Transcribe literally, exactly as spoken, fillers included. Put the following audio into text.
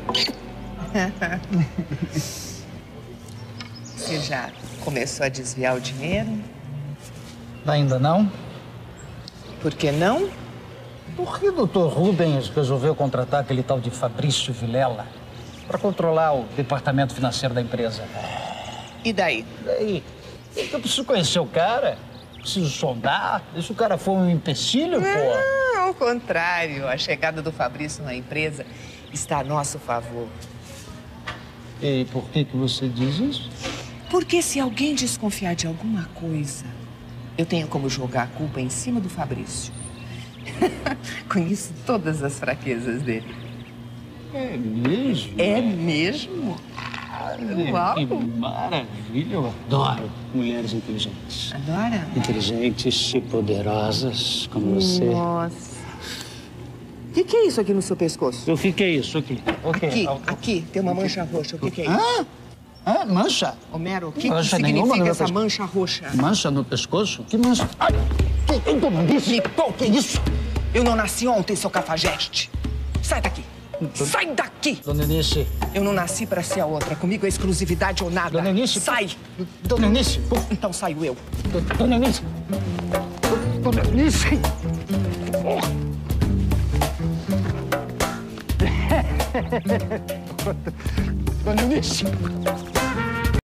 Você já começou a desviar o dinheiro? Ainda não? Por que não? Por que o doutor Rubens resolveu contratar aquele tal de Fabrício Vilela para controlar o departamento financeiro da empresa? E daí? Daí? Eu preciso conhecer o cara, preciso sondar. Se o cara for um empecilho, pô... Não, ao contrário. A chegada do Fabrício na empresa está a nosso favor. E por que que você diz isso? Porque se alguém desconfiar de alguma coisa, eu tenho como jogar a culpa em cima do Fabrício. Conheço todas as fraquezas dele. É mesmo? É mesmo? Uau! Que maravilha! Eu adoro mulheres inteligentes. Adora? Inteligentes e poderosas como você. Nossa. O que, que é isso aqui no seu pescoço? O que que é isso aqui? Okay. Aqui, aqui, tem uma mancha roxa. O que, que é isso? Ah? Ah, mancha? Homero, o que, que Mancha significa nenhuma no meu essa pescoço. mancha roxa? Mancha no pescoço? Que mancha? Ai! Que, que, que, que, que isso? Eu não nasci ontem, seu cafajeste. Sai daqui. Sai daqui! Dona Eunice. Eu não nasci pra ser a outra. Comigo é exclusividade ou nada. Dona Eunice. Sai! Dona Eunice. Então saio eu. Dona Eunice. Dona Eunice. Dona Eunice.